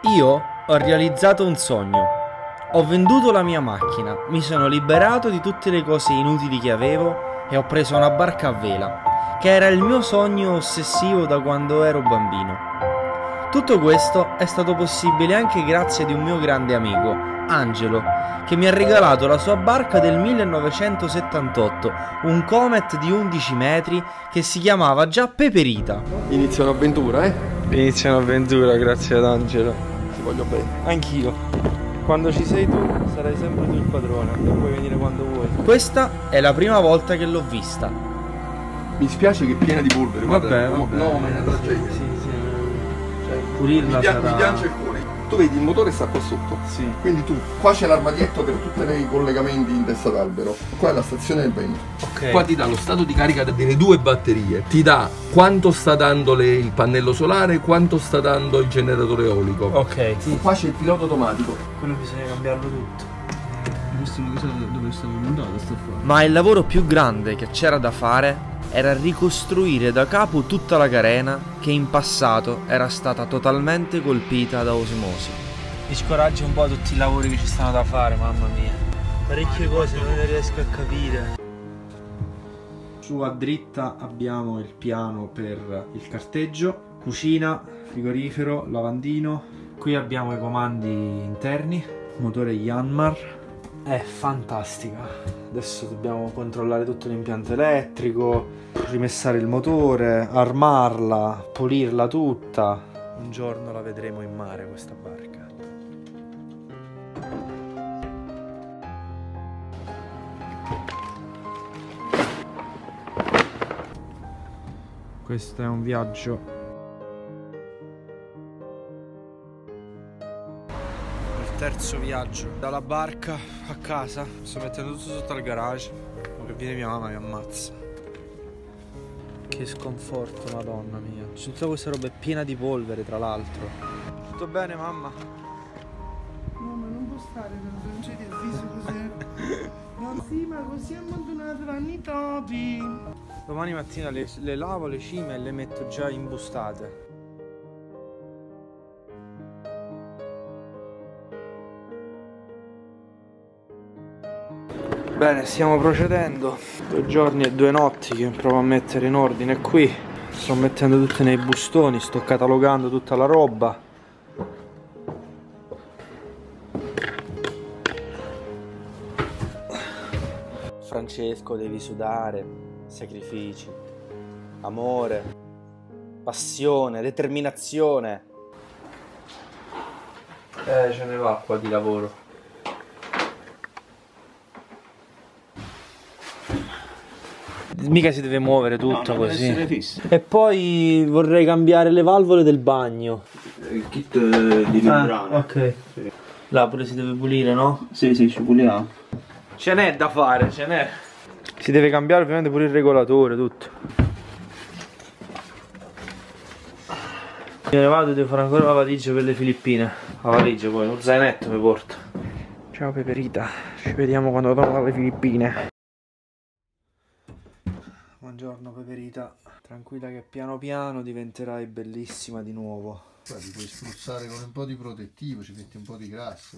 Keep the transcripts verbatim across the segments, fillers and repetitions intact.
Io ho realizzato un sogno. Ho venduto la mia macchina, mi sono liberato di tutte le cose inutili che avevo e ho preso una barca a vela, che era il mio sogno ossessivo da quando ero bambino. Tutto questo è stato possibile anche grazie ad un mio grande amico, Angelo, che mi ha regalato la sua barca del millenovecentosettantotto, un Comet di undici metri che si chiamava già Peperita. Inizia un'avventura, eh? Inizia un'avventura, grazie ad Angelo. Ti voglio bene. Anch'io. Quando ci sei tu, sarai sempre tu il padrone e puoi venire quando vuoi. Questa è la prima volta che l'ho vista. Mi spiace che è piena di polvere. Vabbè, guarda, vabbè. No, ma è una tragedia. Sì, sì. Cioè, Pulirla mi, pia sarà... mi piange il cuore. Tu vedi, il motore sta qua sotto. Sì. Quindi tu, qua c'è l'armadietto per tutti i collegamenti in testa d'albero. Qua è la stazione del vento. Ok. Qua ti dà lo stato di carica delle due batterie. Ti dà quanto sta dando le, il pannello solare, quanto sta dando il generatore eolico. Ok. Sì, qua c'è il pilota automatico. Quello bisogna cambiarlo tutto. Questo non so dove stavo montato sto qua. Ma il lavoro più grande che c'era da fare era ricostruire da capo tutta la carena che in passato era stata totalmente colpita da osmosi. Mi scoraggia un po' tutti i lavori che ci stanno da fare, mamma mia. Parecchie cose non le riesco a capire. Su a dritta abbiamo il piano per il carteggio, cucina, frigorifero, lavandino. Qui abbiamo i comandi interni, motore Yanmar. È fantastica. Adesso dobbiamo controllare tutto l'impianto elettrico, rimessare il motore, armarla, pulirla tutta. Un giorno la vedremo in mare questa barca. Questo è un viaggio terzo viaggio dalla barca a casa. Sto mettendo tutto sotto al garage. Ma che viene mia mamma mi ammazza. Che sconforto, madonna mia. Tutta questa roba è piena di polvere, tra l'altro. Tutto bene, mamma? No, ma non può stare, non c'è il viso così. No, sì, ma così abbandonate vanno i topi. Domani mattina le, le lavo le cime e le metto già imbustate. Bene, stiamo procedendo. Due giorni e due notti che provo a mettere in ordine qui. Sto mettendo tutte nei bustoni, sto catalogando tutta la roba. Francesco, devi sudare. Sacrifici, amore, passione, determinazione. Eh, ce ne va qua di lavoro. Mica si deve muovere tutto, no, così. E poi vorrei cambiare le valvole del bagno. Il kit di membrana. Ah, ok. Sì. Là pure si deve pulire, no? Sì, sì, ci puliamo. Ce n'è da fare, ce n'è. Si deve cambiare ovviamente pure il regolatore, tutto. Me ne vado, devo fare ancora la valigia per le Filippine. La valigia poi, uno zainetto mi porto. Ciao Peperita, ci vediamo quando torno dalle Filippine. Buongiorno Peperita, tranquilla che piano piano diventerai bellissima di nuovo. Guardi, puoi spruzzare con un po' di protettivo, ci metti un po' di grasso.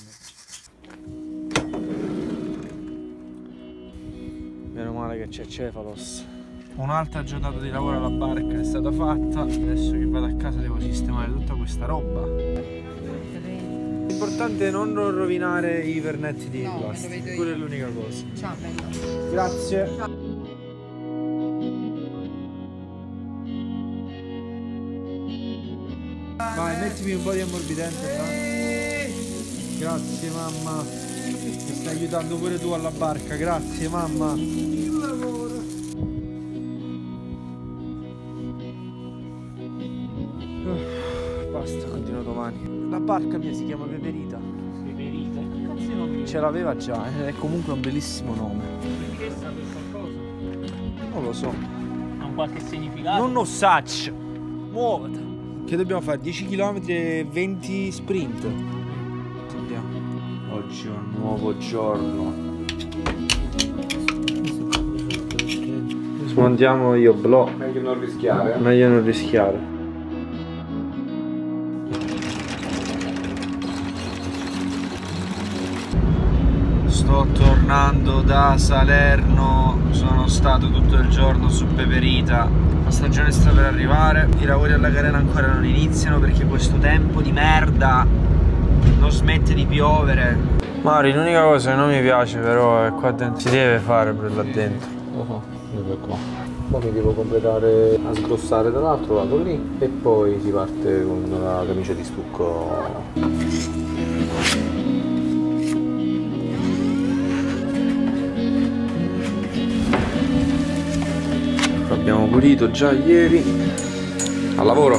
Meno male che c'è Cefalos. Un'altra giornata di lavoro alla barca è stata fatta. Adesso che vado a casa devo sistemare tutta questa roba. L'importante è non rovinare i vernetti di no, plastica, quella è l'unica cosa. Ciao, bello. Grazie. Ciao. Vai, mettimi un po' di ammorbidente, no? Grazie mamma. Mi stai aiutando pure tu alla barca, grazie mamma. Il lavoro. Uh, basta, continuo domani. La barca mia si chiama Peperita. Peperita? Che cazzo di nome? Ce l'aveva già, è comunque un bellissimo nome. Perché sa per qualcosa? Non lo so. Ha un qualche significato? Non lo saccio. Muoviti. Che dobbiamo fare? dieci chilometri e venti sprint. Andiamo. Oggi è un nuovo giorno. Smontiamo io blò. Meglio non rischiare. Meglio non rischiare. Sto tornando da Salerno, sono stato tutto il giorno su Peperita. La stagione sta per arrivare, i lavori alla carena ancora non iniziano perché questo tempo di merda non smette di piovere. Mari, l'unica cosa che non mi piace però è qua dentro. Si deve fare per là dentro. Oh, dove qua? Poi mi devo completare a sgrossare dall'altro lato lì e poi si parte con la camicia di stucco. Abbiamo pulito già ieri. Al lavoro.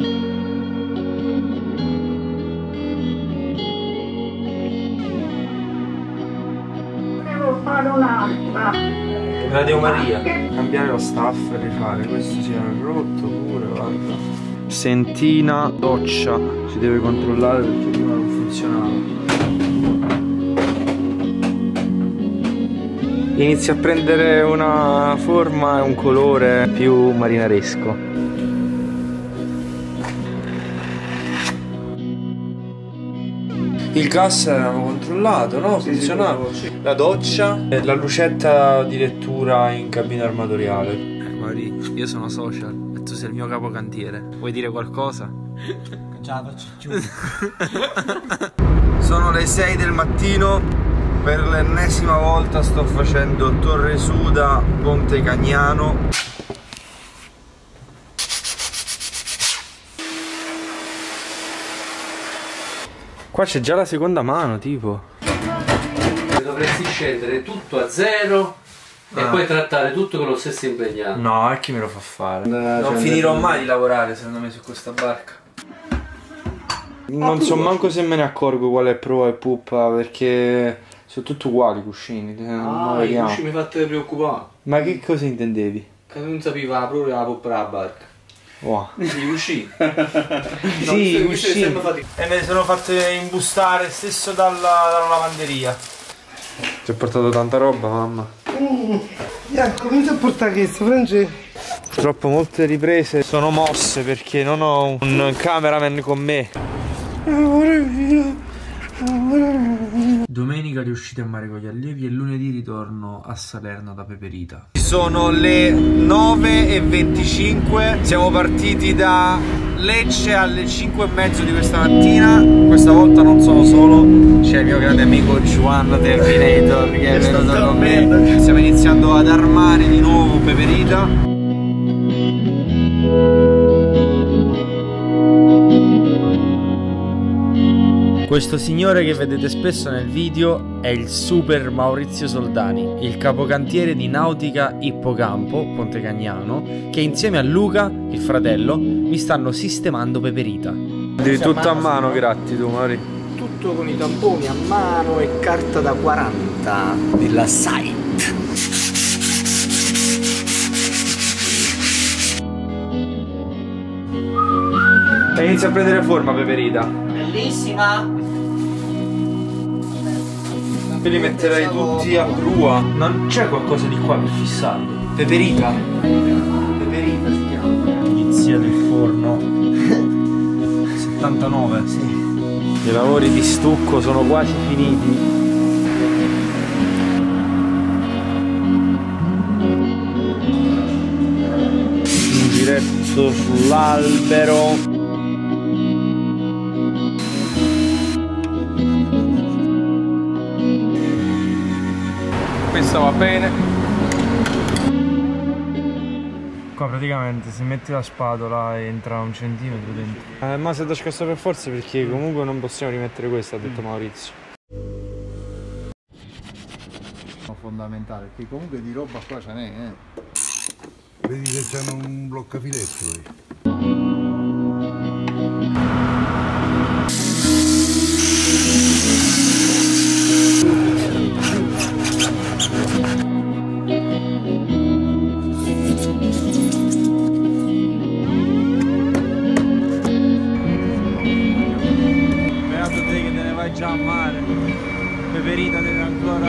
Devo fare un'altra. Radio Maria. Cambiare lo staff e rifare. Questo si è rotto pure, guarda. Sentina, doccia. Si deve controllare perché prima non funzionava. Inizia a prendere una forma e un colore più marinaresco. Il gas l'avevamo controllato, no? Funzionava. La doccia e la lucetta di lettura in cabina armatoriale. Eh, Mari, io sono social e tu sei il mio capocantiere. Vuoi dire qualcosa? Già faccio giù. Sono le sei del mattino. Per l'ennesima volta sto facendo Torre Suda, Ponte Cagnano. Qua c'è già la seconda mano, tipo. Dovresti scendere tutto a zero e ah. poi trattare tutto con lo stesso impegnato. No, e chi me lo fa fare? No, non finirò mai di lavorare secondo me su questa barca. Non so manco se me ne accorgo qual è pro e puppa perché sono tutti uguali i cuscini. Ah, i cuscini mi fate preoccupare. Ma che cosa intendevi? Che non sapiva proprio la puppa della barca. Wow. I cuscini. Sì, i cuscini. E me ne sono fatte imbustare stesso dalla, dalla lavanderia. Ti ho portato tanta roba, mamma. Mm. Ecco, come ti ho portato questo, Francesco? Purtroppo molte riprese sono mosse perché non ho un cameraman con me. Amore mio. Domenica riuscite a mare con gli allievi e lunedì ritorno a Salerno da Peperita. Sono le nove e venticinque, siamo partiti da Lecce alle cinque e mezzo di questa mattina. Questa volta non sono solo, c'è il mio grande amico Juan Terminator che è venuto con me. Stiamo iniziando ad armare di nuovo Peperita. Questo signore che vedete spesso nel video è il super Maurizio Soldani, il capocantiere di Nautica Ippocampo, Ponte Cagnano, che insieme a Luca, il fratello, mi stanno sistemando Peperita. Devi tutto a mano, gratti tu, Mari. Tutto con i tamponi a mano e carta da quaranta della site. E inizia a prendere forma Peperita. Bellissima. Io li metterei tutti a prua. Non c'è qualcosa di qua per fissarli. Peperita. Peperita si chiama. Pulizia del forno. settantanove. Sì. I lavori di stucco sono quasi finiti. Un giretto sull'albero. Questa va bene. Qua praticamente se metti la spatola entra un centimetro dentro. Eh, ma se da scassare per forza perché comunque non possiamo rimettere questa, ha detto mm. Maurizio. Fondamentale, perché comunque di roba qua ce n'è, eh. Vedi se c'hanno un bloccafiletto lì. Già a mare, Peperita deve ancora.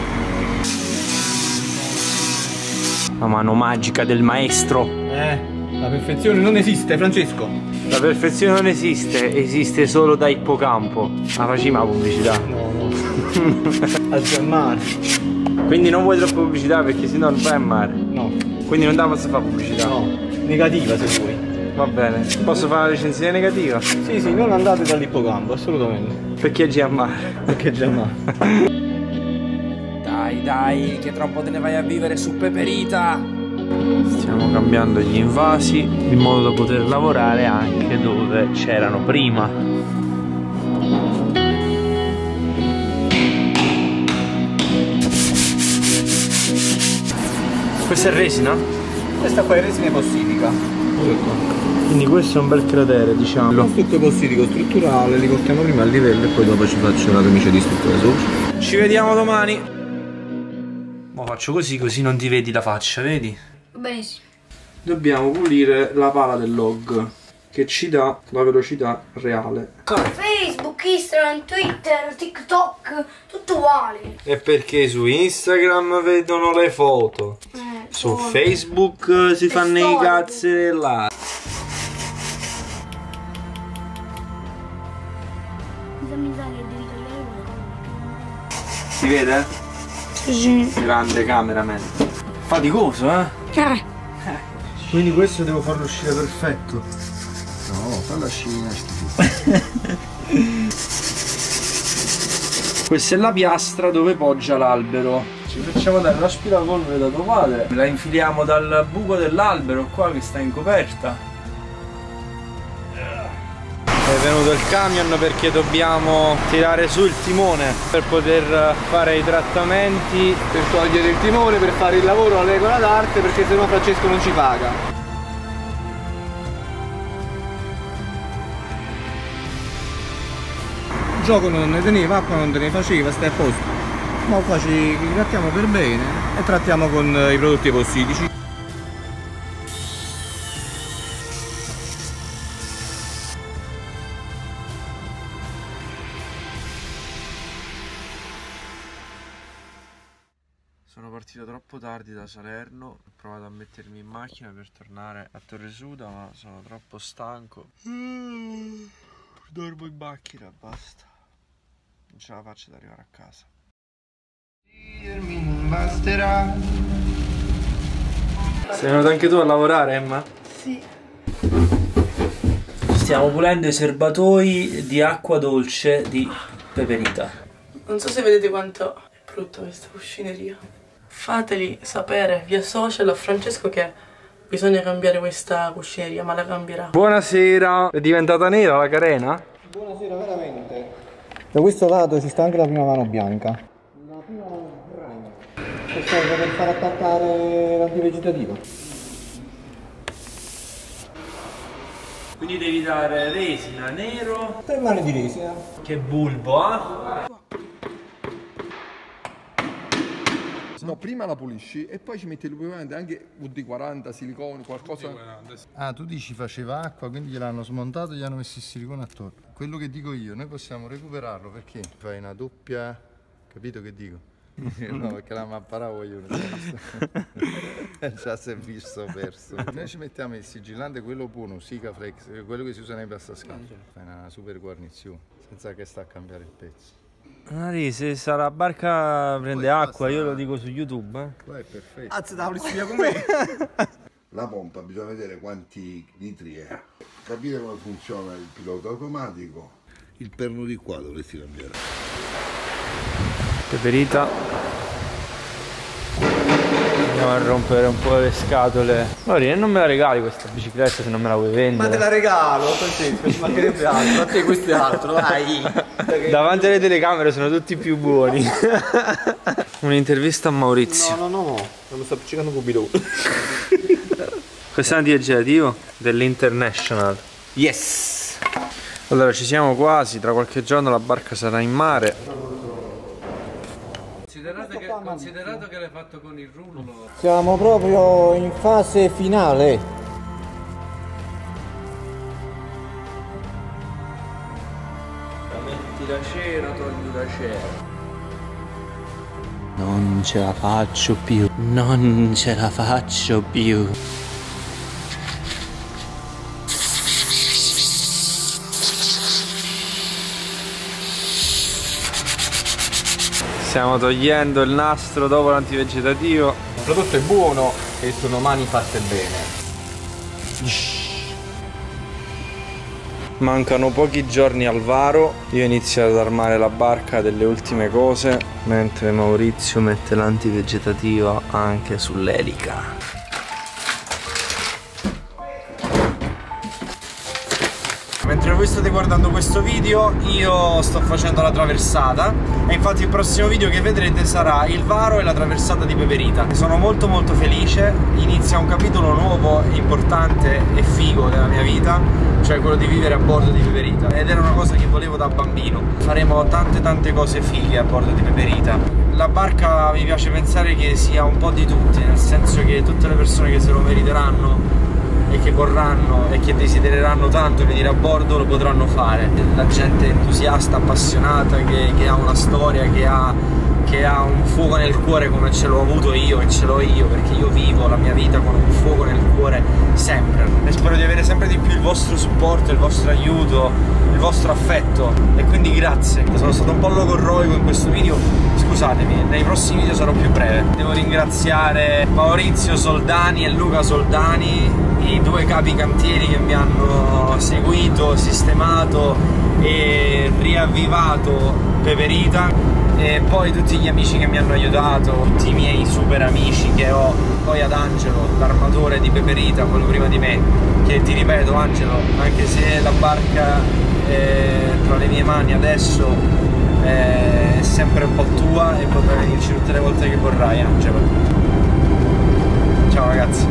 La mano magica del maestro. Eh, La perfezione non esiste, Francesco. La perfezione non esiste, esiste solo da ippocampo. Ma facciamo la pubblicità? No, no. Al mare. Quindi non vuoi troppa pubblicità perché sennò non vai a mare? No. Quindi non te la posso fare pubblicità? No. Negativa se vuoi. Va bene. Posso fare una recensione negativa? Sì, sì, non andate dall'ippocampo, assolutamente. Perché è già a mare? Perché è già a mare. Dai, dai, che tra un po' te ne vai a vivere su Peperita. Stiamo cambiando gli invasi in modo da poter lavorare anche dove c'erano prima. Questa è resina? Questa qua è resina possidica. Quindi questo è un bel cratere, diciamo. Lo stucco possidico strutturale, li cortiamo prima al livello e poi dopo ci faccio la camicia di stucco sopra. Ci vediamo domani. Mo faccio così, così non ti vedi la faccia, vedi? Benissimo. Dobbiamo pulire la pala del log che ci dà la velocità reale. Facebook, Instagram, Twitter, TikTok, tutto uguale. E perché su Instagram vedono le foto, Eh, su poi- Facebook si Le fanno i storie. cazzi là. Mi sa che devi tagliare qualcosa. Si vede? Sì. Grande cameraman. Faticoso, eh? Eh. Quindi questo devo farlo uscire perfetto. No, fa la scina schifo. Questa è la piastra dove poggia l'albero. Ci facciamo dare l'aspirapolvere da tuo padre. La infiliamo dal buco dell'albero qua che sta in coperta. È venuto il camion perché dobbiamo tirare su il timone per poter fare i trattamenti. Per togliere il timone, per fare il lavoro alla regola d'arte, perché sennò Francesco non ci paga. Gioco non ne teneva, acqua non te ne faceva, stai a posto. Ma qua ci trattiamo per bene e trattiamo con i prodotti possidici. Sono partito troppo tardi da Salerno, ho provato a mettermi in macchina per tornare a Torresuda, ma sono troppo stanco. Dormo in macchina, basta. Non ce la faccio ad arrivare a casa. Non basterà. Sei venuto anche tu a lavorare, Emma? Sì. Stiamo pulendo i serbatoi di acqua dolce di Peperita. Non so se vedete quanto è brutta questa cuscineria. Fateli sapere via social a Francesco che bisogna cambiare questa cuscineria, ma la cambierà. Buonasera, è diventata nera la carena? Buonasera, veramente. Da questo lato ci sta anche la prima mano bianca. La prima mano bianca. Che serve per far attaccare l'antivegetativo. Quindi devi dare resina nero. Tre mani di resina. Che bulbo, eh? No, prima la pulisci e poi ci metti lubrificante anche U D quaranta, silicone, qualcosa. Ah, tu dici faceva acqua, quindi gliel'hanno smontato e gli hanno messo il silicone attorno. Quello che dico io, noi possiamo recuperarlo perché fai una doppia. Capito che dico? No, perché la mapparavo io. Già si è visto perso. Noi ci mettiamo il sigillante, quello buono, Sikaflex, quello che si usa nei pastascampo. Fai una super guarnizione, senza che sta a cambiare il pezzo. Nari, se sta la barca prende Poi acqua, basta. io lo dico su YouTube, eh. Qua è perfetto. Anzi, da via con me. La pompa bisogna vedere quanti litri è, capire come funziona il pilota automatico. Il perno di qua dovresti cambiare. Peperita. Andiamo a rompere un po' le scatole. Lori, non me la regali questa bicicletta se non me la vuoi vendere. Ma te la regalo, Francesco, ci mancherebbe altro. A te questo è altro, dai. Davanti alle telecamere sono tutti più buoni. Un'intervista a Maurizio. No, no, no, non mi sto appiccicando Cupido. Questo è un antiegiativo dell'International. Yes. Allora ci siamo quasi, tra qualche giorno la barca sarà in mare. Considerato che, considerato che l'hai fatto con il rullo. Siamo proprio in fase finale. Metti la cera, togli la cera. Non ce la faccio più, non ce la faccio più. Stiamo togliendo il nastro dopo l'antivegetativo. Il prodotto è buono e sono mani fatte bene. Mancano pochi giorni al varo. Io inizio ad armare la barca delle ultime cose, mentre Maurizio mette l'antivegetativa anche sull'elica. Mentre voi state guardando questo video io sto facendo la traversata e infatti il prossimo video che vedrete sarà il varo e la traversata di Peperita. Sono molto molto felice, inizia un capitolo nuovo, importante e figo della mia vita, cioè quello di vivere a bordo di Peperita, ed era una cosa che volevo da bambino. Faremo tante tante cose fighe a bordo di Peperita. La barca mi piace pensare che sia un po' di tutti, nel senso che tutte le persone che se lo meriteranno e che vorranno e che desidereranno tanto venire a bordo lo potranno fare. La gente entusiasta, appassionata, che, che ha una storia, che ha, che ha un fuoco nel cuore come ce l'ho avuto io e ce l'ho io, perché io vivo la mia vita con un fuoco nel cuore sempre. E spero di avere sempre di più il vostro supporto, il vostro aiuto, il vostro affetto, e quindi grazie. Sono stato un po' logorroico in questo video, scusatemi, nei prossimi video sarò più breve. Devo ringraziare Maurizio Soldani e Luca Soldani, i due capi cantieri che mi hanno seguito, sistemato e riavvivato Peperita, e poi tutti gli amici che mi hanno aiutato, tutti i miei super amici che ho, poi ad Angelo, l'armatore di Peperita, quello prima di me, che ti ripeto Angelo, anche se la barca è tra le mie mani adesso, è sempre un po' tua e potrai venirci tutte le volte che vorrai, Angelo. Ciao ragazzi.